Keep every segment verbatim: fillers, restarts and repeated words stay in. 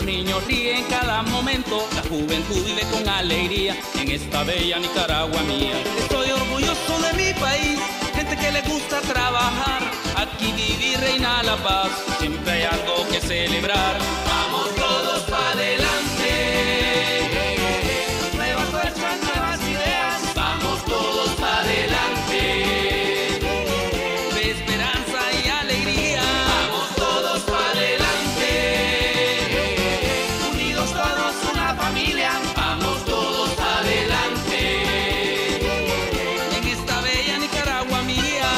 niños ríen cada momento, la juventud vive con alegría en esta bella Nicaragua mía. Estoy orgulloso de mi país, gente que le gusta trabajar, aquí vive y reina la paz, siempre hay algo que celebrar. Vamos todos para adelante, nuevas fuerzas, nuevas ideas, vamos todos para adelante, de esperanza y alegría, vamos todos para adelante, unidos todos una familia, vamos todos adelante, en esta bella Nicaragua mía.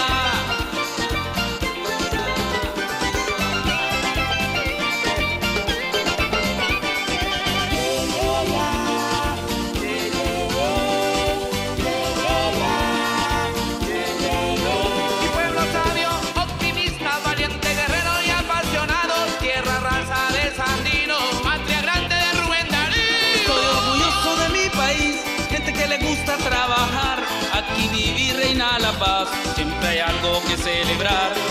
Mi pueblo sabio, optimista, valiente, guerrero y apasionado, tierra raza de Sandino, patria grande de Rubén Darío. Estoy orgulloso de mi país, gente que le gusta trabajar, aquí vive y reina la paz, siempre hay algo que celebrar.